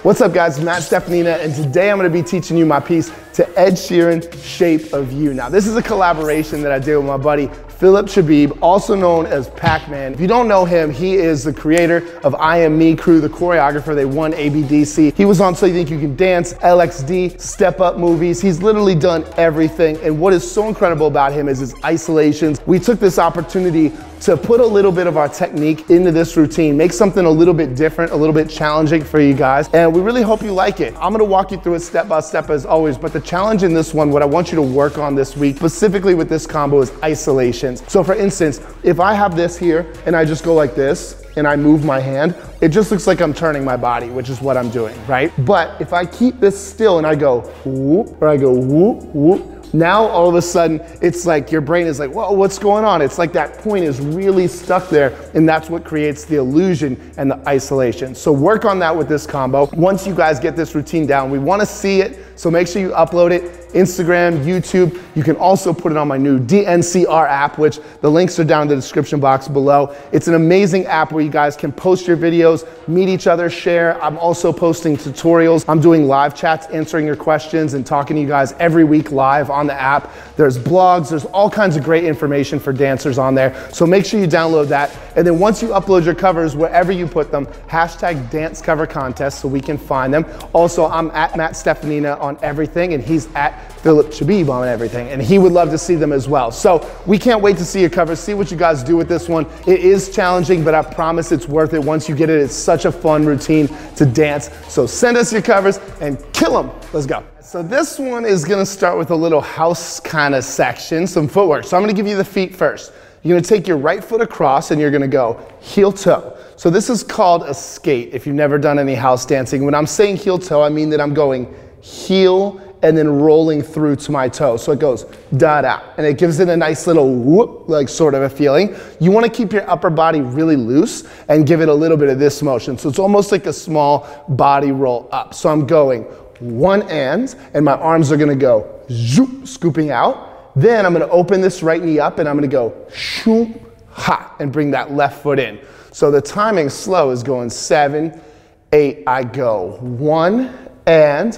What's up guys, Matt Stefanina, and today I'm gonna be teaching you my piece to Ed Sheeran, Shape of You. Now this is a collaboration that I did with my buddy, Philip Shabib, also known as Pac-Man. If you don't know him, he is the creator of I Am Me Crew, the choreographer. They won ABDC. He was on So You Think You Can Dance, LXD, Step Up movies. He's literally done everything. And what is so incredible about him is his isolations. We took this opportunity to put a little bit of our technique into this routine, make something a little bit different, a little bit challenging for you guys. And we really hope you like it. I'm gonna walk you through it step by step as always, but the challenge in this one, what I want you to work on this week, specifically with this combo, is isolations. So for instance, if I have this here and I just go like this and I move my hand, it just looks like I'm turning my body, which is what I'm doing, right? But if I keep this still and I go whoop, or I go whoop, whoop, now all of a sudden, it's like your brain is like, whoa, what's going on? It's like that point is really stuck there, and that's what creates the illusion and the isolation. So work on that with this combo. Once you guys get this routine down, we wanna see it, so make sure you upload it, Instagram, YouTube. You can also put it on my new DNCR app, which the links are down in the description box below. It's an amazing app where you guys can post your videos, meet each other, share. I'm also posting tutorials. I'm doing live chats, answering your questions and talking to you guys every week live on the app. There's blogs, there's all kinds of great information for dancers on there. So make sure you download that. And then once you upload your covers, wherever you put them, hashtag dance cover contest so we can find them. Also, I'm at Matt Stefanina on everything, and he's at Philip Shabib on everything, and he would love to see them as well. So we can't wait to see your covers, see what you guys do with this one. It is challenging, but I promise it's worth it. Once you get it, it's such a fun routine to dance. So send us your covers and kill them. Let's go. So this one is gonna start with a little house kind of section, some footwork. So I'm gonna give you the feet first. You're gonna take your right foot across and you're gonna go heel toe. So this is called a skate if you've never done any house dancing. When I'm saying heel toe, I mean that I'm going heel and then rolling through to my toe. So it goes da-da, and it gives it a nice little whoop, like sort of a feeling. You wanna keep your upper body really loose and give it a little bit of this motion. So it's almost like a small body roll up. So I'm going one and my arms are gonna go zoop, scooping out. Then I'm gonna open this right knee up and I'm gonna go shoop, ha, and bring that left foot in. So the timing slow is going 7, 8, I go 1 and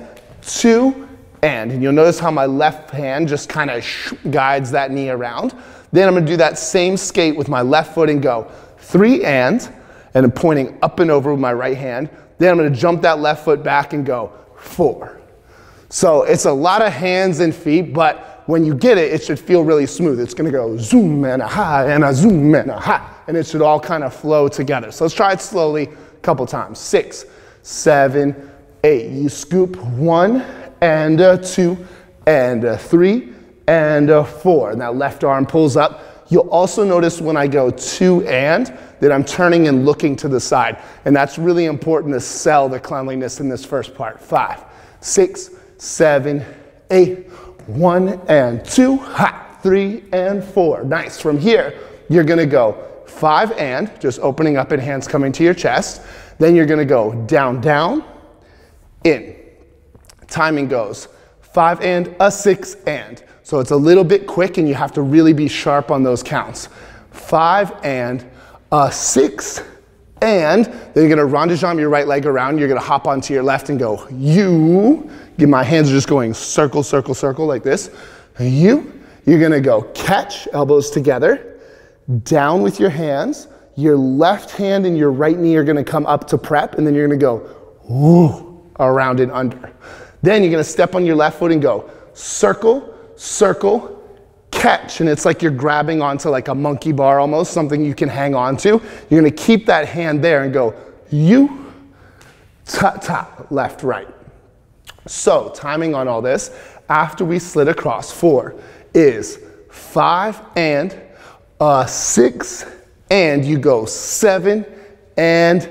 2, and you'll notice how my left hand just kind of guides that knee around. Then I'm gonna do that same skate with my left foot and go 3 and I'm pointing up and over with my right hand. Then I'm gonna jump that left foot back and go 4. So it's a lot of hands and feet, but when you get it, it should feel really smooth. It's gonna go zoom and a ha and a zoom and a ha, and it should all kind of flow together. So let's try it slowly a couple times. 6, 7, 8. You scoop 1 and 2 and 3 and 4. And that left arm pulls up. You'll also notice when I go 2 and that I'm turning and looking to the side. And that's really important to sell the cleanliness in this first part. 5, 6, 7, 8. 1 and 2, ha, 3 and 4. Nice. From here, you're gonna go 5 and, just opening up and hands coming to your chest. Then you're gonna go down, down, in. Timing goes 5 and a 6 and. So it's a little bit quick and you have to really be sharp on those counts. 5 and a 6 and. Then you're gonna rondejambe your right leg around. You're gonna hop onto your left and go you. My hands are just going circle, circle, circle like this. You're gonna go catch, elbows together, down with your hands. Your left hand and your right knee are gonna come up to prep, and then you're gonna go woo, around and under. Then you're gonna step on your left foot and go circle, circle, catch. And it's like you're grabbing onto like a monkey bar almost, something you can hang on to. You're gonna keep that hand there and go you, ta, ta, left, right. So timing on all this, after we slid across, 4 is 5 and 6 and you go 7 and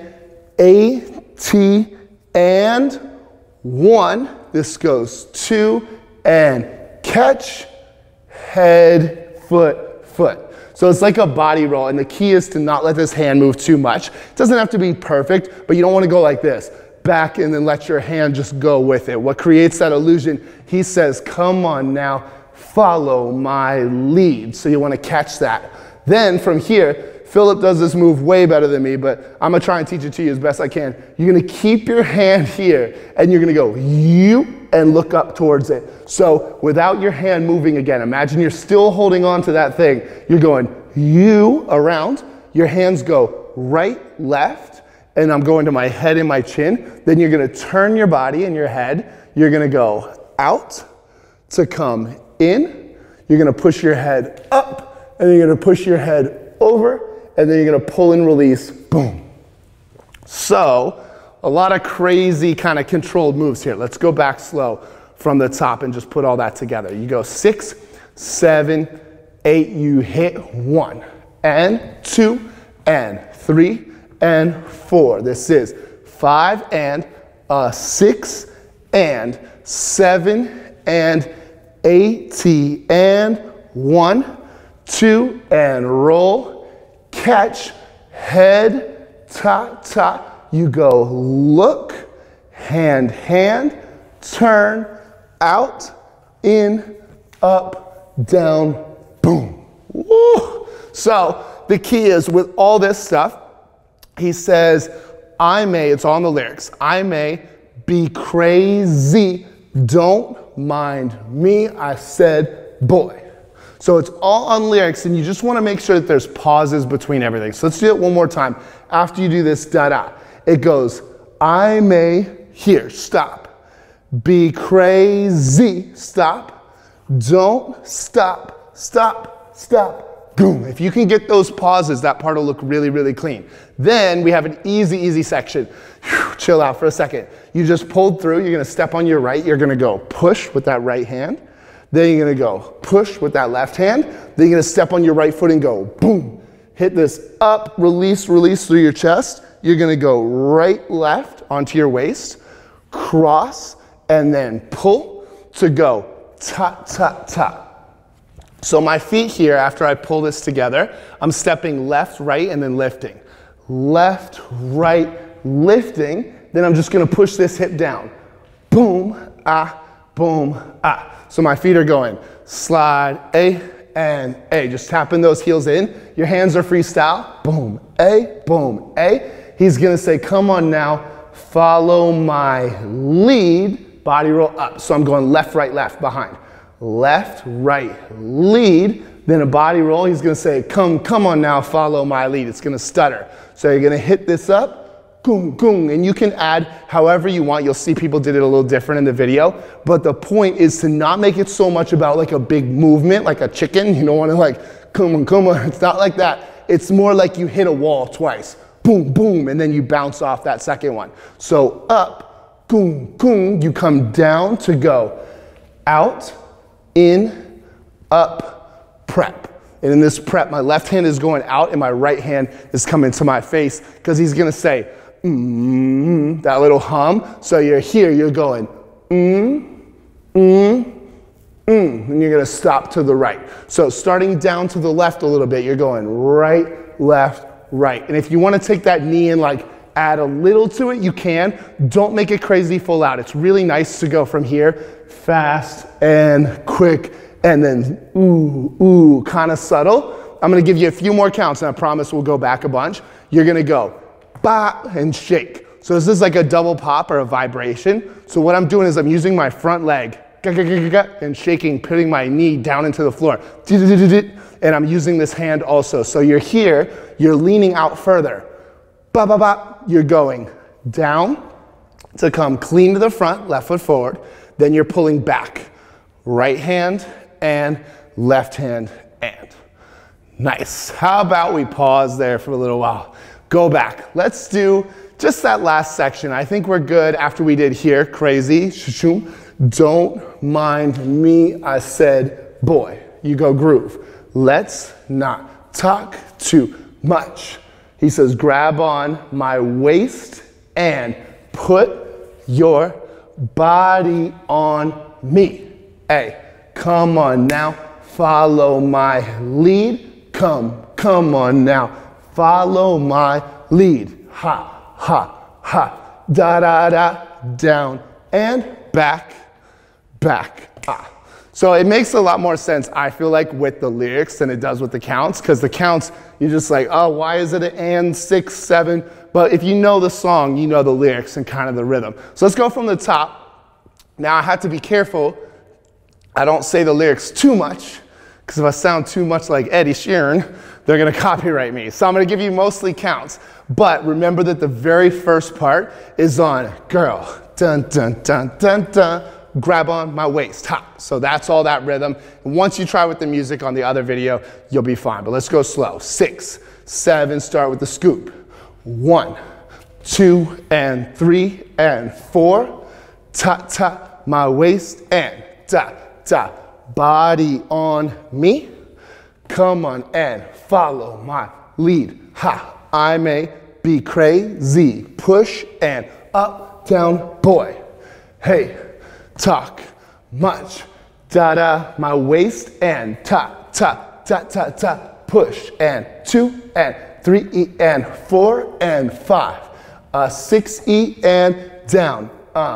8 and 1. This goes 2 and catch, head, foot, foot. So it's like a body roll, and the key is to not let this hand move too much. It doesn't have to be perfect, but you don't want to go like this. Back and then let your hand just go with it. What creates that illusion, he says, come on now, follow my lead. So you want to catch that. Then from here, Philip does this move way better than me, but I'm gonna try and teach it to you as best I can. You're gonna keep your hand here and you're gonna go you and look up towards it. So without your hand moving again, imagine you're still holding on to that thing. You're going you around, your hands go right, left, and I'm going to my head and my chin. Then you're gonna turn your body and your head. You're gonna go out to come in. You're gonna push your head up, and then you're gonna push your head over, and then you're gonna pull and release, boom. So, a lot of crazy kind of controlled moves here. Let's go back slow from the top and just put all that together. You go 6, 7, 8, you hit 1, and 2, and 3, and 4. This is 5, and 6, and 7, and 8, and 1, 2, and roll. Catch, head, ta, ta. You go look, hand, hand, turn, out, in, up, down, boom. Woo. So the key is with all this stuff, he says, I may, it's all in the lyrics, I may be crazy, don't mind me, I said boy. So it's all on lyrics, and you just want to make sure that there's pauses between everything. So let's do it one more time. After you do this, da-da, it goes, I may, here, stop. Be crazy, stop. Don't stop, stop, stop, boom. If you can get those pauses, that part will look really, really clean. Then we have an easy, easy section. Whew, chill out for a second. You just pulled through, you're gonna step on your right, you're gonna go push with that right hand. Then you're gonna go push with that left hand. Then you're gonna step on your right foot and go boom. Hit this up, release, release through your chest. You're gonna go right, left onto your waist, cross, and then pull to go ta, ta, ta. So my feet here, after I pull this together, I'm stepping left, right, and then lifting. Left, right, lifting. Then I'm just gonna push this hip down. Boom, ah, boom, ah. So my feet are going slide, A, and A. Just tapping those heels in. Your hands are freestyle. Boom, A, boom, A. He's gonna say, come on now, follow my lead. Body roll up. So I'm going left, right, left, behind. Left, right, lead. Then a body roll. He's gonna say, come on now, follow my lead. It's gonna stutter. So you're gonna hit this up. Goong, goong, and you can add however you want. You'll see people did it a little different in the video, but the point is to not make it so much about like a big movement, like a chicken. You don't want to like, come on. It's not like that. It's more like you hit a wall twice. Boom, boom, and then you bounce off that second one. So up, goong, goong, you come down to go out, in, up, prep. And in this prep, my left hand is going out and my right hand is coming to my face because he's gonna say, that little hum. So you're here, you're going, and you're gonna stop to the right. So starting down to the left a little bit, you're going right, left, right. And if you wanna take that knee and like add a little to it, you can. Don't make it crazy full out. It's really nice to go from here, fast and quick, and then ooh, ooh, kind of subtle. I'm gonna give you a few more counts and I promise we'll go back a bunch. You're gonna go, ba, and shake. So this is like a double pop or a vibration. So what I'm doing is I'm using my front leg and shaking, putting my knee down into the floor. And I'm using this hand also. So you're here, you're leaning out further. Ba, ba, ba. You're going down to come clean to the front, left foot forward. Then you're pulling back. Right hand and left hand and. Nice. How about we pause there for a little while? Go back. Let's do just that last section. I think we're good after we did here. Crazy. Don't mind me, I said boy. You go groove. Let's not talk too much. He says grab on my waist and put your body on me. Hey, come on now, follow my lead. Come on now, follow my lead. Ha, ha, ha, da, da, da, down and back, back. Ah. So it makes a lot more sense, I feel like, with the lyrics than it does with the counts, because the counts, you're just like, oh, why is it an and 6, 7? But if you know the song, you know the lyrics and kind of the rhythm. So let's go from the top. Now I have to be careful I don't say the lyrics too much, because if I sound too much like Eddie Sheeran, they're gonna copyright me. So I'm gonna give you mostly counts. But remember that the very first part is on girl, dun, dun, dun, dun, dun, grab on my waist, ha. So that's all that rhythm. And once you try with the music on the other video, you'll be fine. But let's go slow. 6, 7, start with the scoop. 1, 2, and 3, and 4. Ta, ta, my waist, and ta, ta. Body on me. Come on and follow my lead. Ha, I may be crazy. Push and up, down, boy. Hey, talk much. Da da, my waist and ta, ta, ta, ta, ta. Push and 2 and 3 and 4 and 5. 6 and down.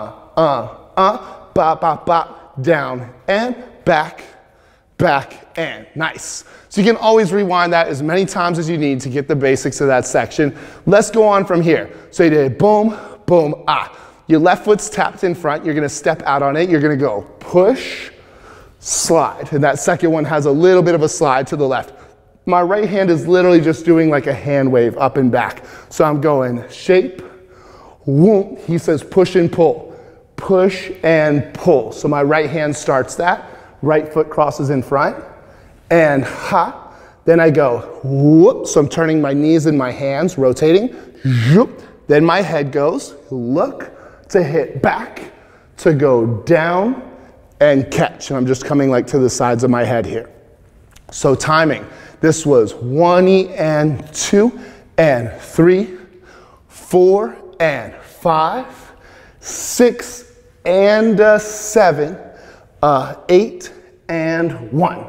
Ba ba ba. Down and back, back and nice. So you can always rewind that as many times as you need to get the basics of that section. Let's go on from here. So you did boom, boom, ah. Your left foot's tapped in front. You're gonna step out on it. You're gonna go push, slide. And that second one has a little bit of a slide to the left. My right hand is literally just doing like a hand wave up and back. So I'm going shape, whoop. He says push and pull. Push and pull. So my right hand starts that. Right foot crosses in front. And ha. Then I go whoop. So I'm turning my knees and my hands, rotating. Whoop. Then my head goes look to hit back, to go down and catch. And I'm just coming like to the sides of my head here. So timing. This was 1 and 2 and 3, 4 and 5, 6 and 7, 8 and 1,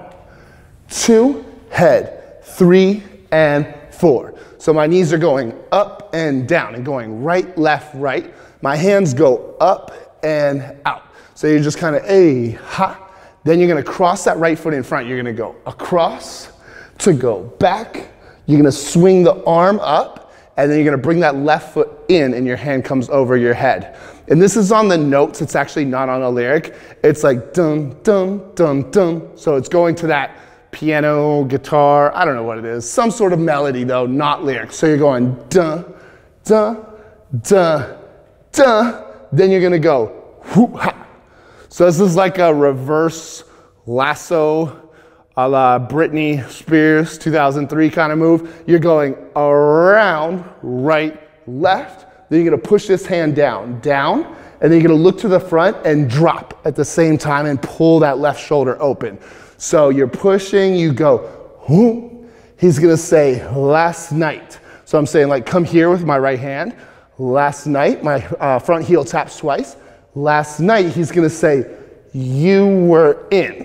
2, head, 3 and 4. So my knees are going up and down and going right, left, right. My hands go up and out. So you're just kind of a ha. Then you're gonna cross that right foot in front. You're gonna go across to go back. You're gonna swing the arm up, and then you're gonna bring that left foot in and your hand comes over your head. And this is on the notes, it's actually not on a lyric. It's like dum, dum, dum, dum. So it's going to that piano, guitar, I don't know what it is. Some sort of melody though, not lyrics. So you're going dun, dun, dun, dun. Then you're gonna go whoop, ha. So this is like a reverse lasso, a la Britney Spears 2003 kind of move. You're going around, right, left. Then you're gonna push this hand down, down, and then you're gonna look to the front and drop at the same time and pull that left shoulder open. So you're pushing, you go, whoop. He's gonna say, last night. So I'm saying like, come here with my right hand. Last night, my front heel taps twice. Last night, he's gonna say, you were in.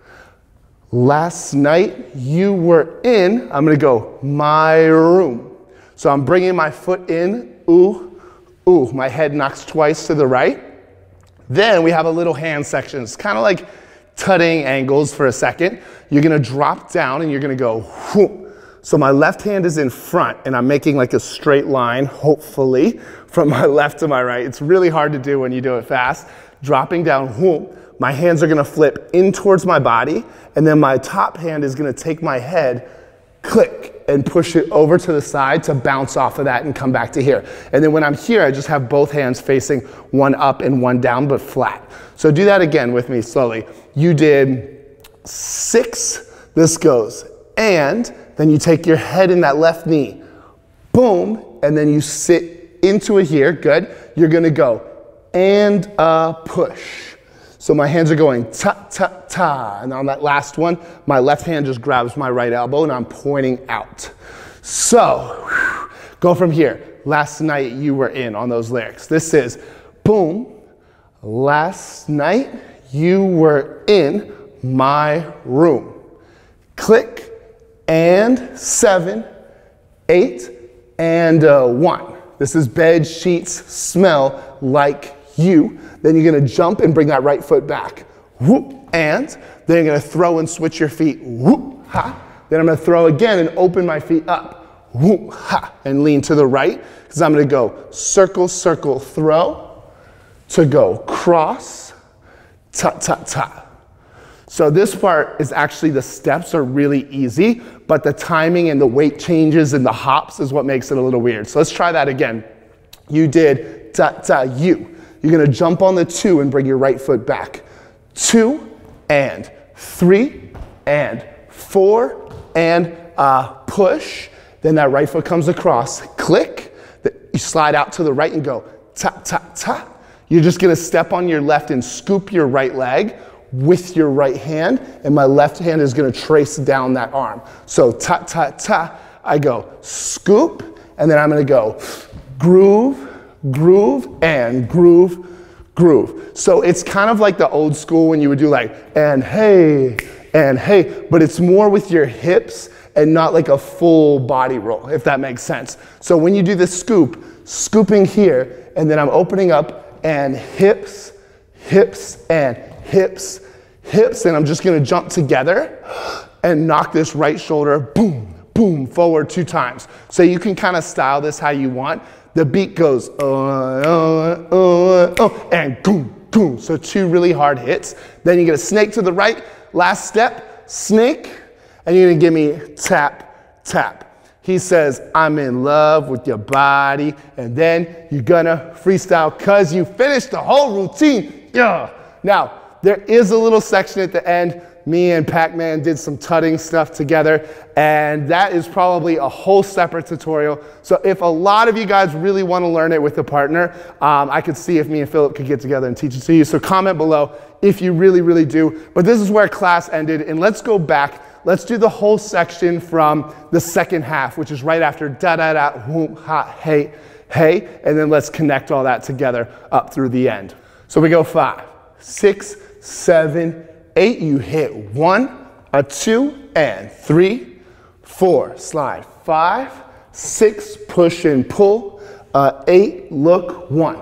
Last night, you were in, I'm gonna go, my room. So I'm bringing my foot in, ooh, ooh, my head knocks twice to the right. Then we have a little hand section. It's kind of like tutting angles for a second. You're gonna drop down and you're gonna go whoop. So my left hand is in front and I'm making like a straight line, hopefully, from my left to my right. It's really hard to do when you do it fast. Dropping down, whoop. My hands are gonna flip in towards my body, and then my top hand is gonna take my head, click, and push it over to the side to bounce off of that and come back to here. And then when I'm here, I just have both hands facing one up and one down, but flat. So do that again with me slowly. You did 6, this goes, and then you take your head in that left knee, boom, and then you sit into it here, good. You're gonna go, and push. So my hands are going ta, ta, ta. And on that last one, my left hand just grabs my right elbow and I'm pointing out. So, go from here. Last night you were in on those lyrics. This is boom. Last night you were in my room. Click and 7, 8, and 1. This is bed sheets smell like you. Then you're gonna jump and bring that right foot back. whoop, and then you're gonna throw and switch your feet, whoop, ha. Then I'm gonna throw again and open my feet up, whoop, ha, and lean to the right, because I'm gonna go circle, circle, throw, to go cross, ta, ta, ta. So this part is actually, the steps are really easy, but the timing and the weight changes and the hops is what makes it a little weird. So let's try that again. You did ta, ta, you. You're gonna jump on the 2 and bring your right foot back. 2 and 3 and 4 and push. Then that right foot comes across, click. You slide out to the right and go ta, ta, ta. You're just gonna step on your left and scoop your right leg with your right hand, and my left hand is gonna trace down that arm. So ta, ta, ta, I go scoop, and then I'm gonna go groove, groove, and groove, groove. So it's kind of like the old school when you would do like, and hey, but it's more with your hips and not like a full body roll, if that makes sense. So when you do the scoop, scooping here, and then I'm opening up, and hips, hips, and hips, hips, and I'm just gonna jump together and knock this right shoulder, boom, boom, forward 2 times. So you can kind of style this how you want. The beat goes, and boom, boom. So 2 really hard hits. Then you get a snake to the right, last step, snake, and you're gonna give me tap, tap. He says, I'm in love with your body, and then you're gonna freestyle cause you finished the whole routine. Yeah. Now, there is a little section at the end. Me and Pac-Man did some tutting stuff together, and that is probably a whole separate tutorial. So if a lot of you guys really want to learn it with a partner, I could see if me and Philip could get together and teach it to you. So comment below if you really, really do. But this is where class ended, and let's go back. Let's do the whole section from the second half, which is right after da-da-da, whoop, ha, hey, hey, and then let's connect all that together up through the end. So we go 5, 6, 7, 8, you hit 1, a 2, and 3, 4, slide 5, 6, push and pull, 8, look 1,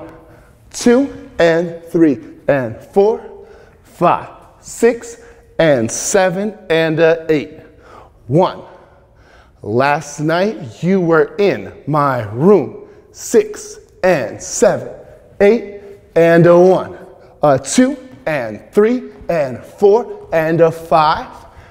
2, and 3, and 4, 5, 6, and 7, and 8, 1. Last night you were in my room, 6, and 7, 8, and 1, 2, and 3, and 4, and 5,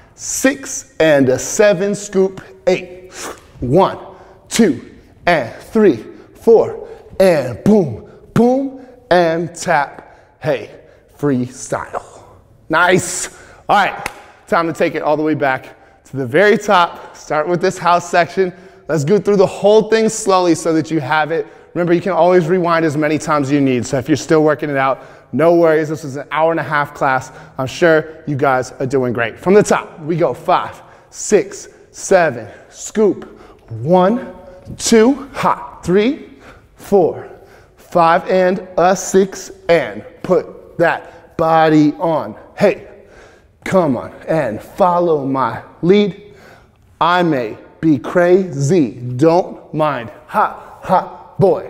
6, and 7, scoop 8, 1, 2, and 3, 4, and boom, boom, and tap, hey, freestyle. Nice. All right, time to take it all the way back to the very top. Start with this house section. Let's go through the whole thing slowly so that you have it. Remember, you can always rewind as many times as you need. So if you're still working it out, no worries. This is an hour-and-a-half class. I'm sure you guys are doing great. From the top, we go 5, 6, 7, scoop, 1, 2, hot, 3, 4, 5, and a 6, and put that body on. Hey, come on and follow my lead. I may be crazy, don't mind. Ha, ha, boy.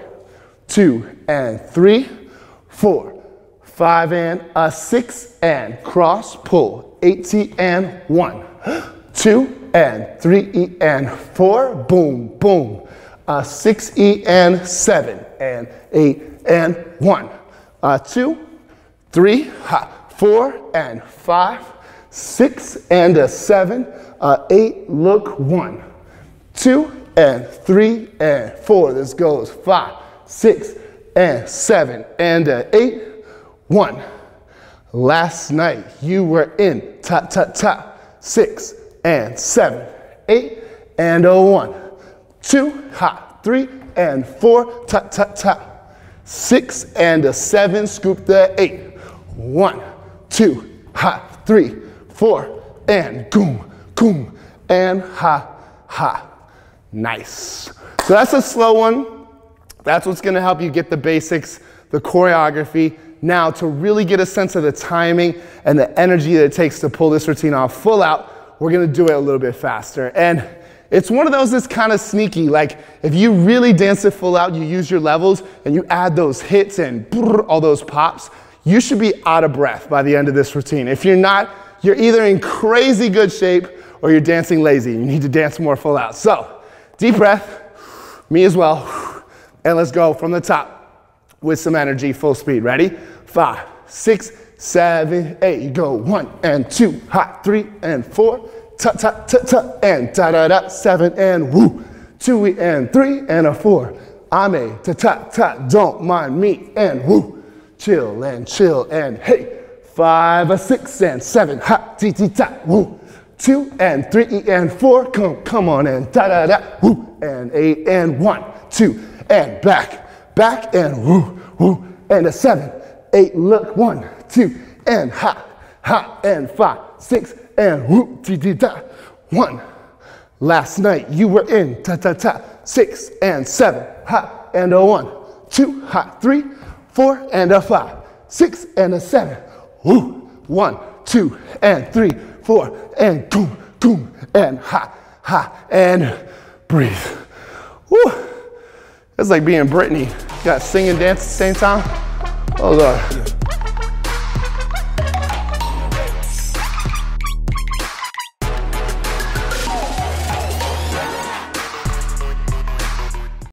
2 and 3, 4, 5 and a 6, and cross pull. 8 and 1, 2 and 3 and 4, boom, boom. 6 and 7 and 8 and 1, 2, 3, 4 and 5, 6 and a 7, 8, look 1, 2 and 3 and 4. This goes 5, 6 and 7 and 8, 1. Last night you were in ta ta ta. 6 and 7, 8 and 1, 2, 3 and 4, ta ta ta. 6 and a 7, scoop the 8. 1, 2, 3, 4, and goom, goom, and ha. Nice. So that's a slow one. That's what's gonna help you get the basics, the choreography. Now, to really get a sense of the timing and the energy that it takes to pull this routine off full out, we're gonna do it a little bit faster. And it's one of those that's kind of sneaky. Like, if you really dance it full out, you use your levels, and you add those hits and all those pops, you should be out of breath by the end of this routine. If you're not, you're either in crazy good shape or you're dancing lazy. You need to dance more full out. So, deep breath, me as well, and let's go from the top with some energy, full speed. Ready? 5, 6, 7, 8. You go 1 and 2, hot, 3 and 4, ta ta ta ta, and da da da, 7 and woo, 2 and 3 and a 4. I'm a ta ta ta, don't mind me and woo, chill and hey. 5 or 6 and 7, hot, ti ti ta, woo. 2 and 3 and 4, come on and da da da, woo. And 8 and 1, 2 and back and woo, woo. And a 7, 8, look, 1, 2 and hot, and 5, 6 and woo, ti ti ta, 1. Last night you were in ta ta ta, 6 and 7, hot, and a 1, 2, hot, 3, 4 and a 5, 6 and a 7, woo. 1, 2 and 3, 4 and boom, and hot, and breathe. Woo. It's like being Britney. You got to sing and dance at the same time. Oh Lord.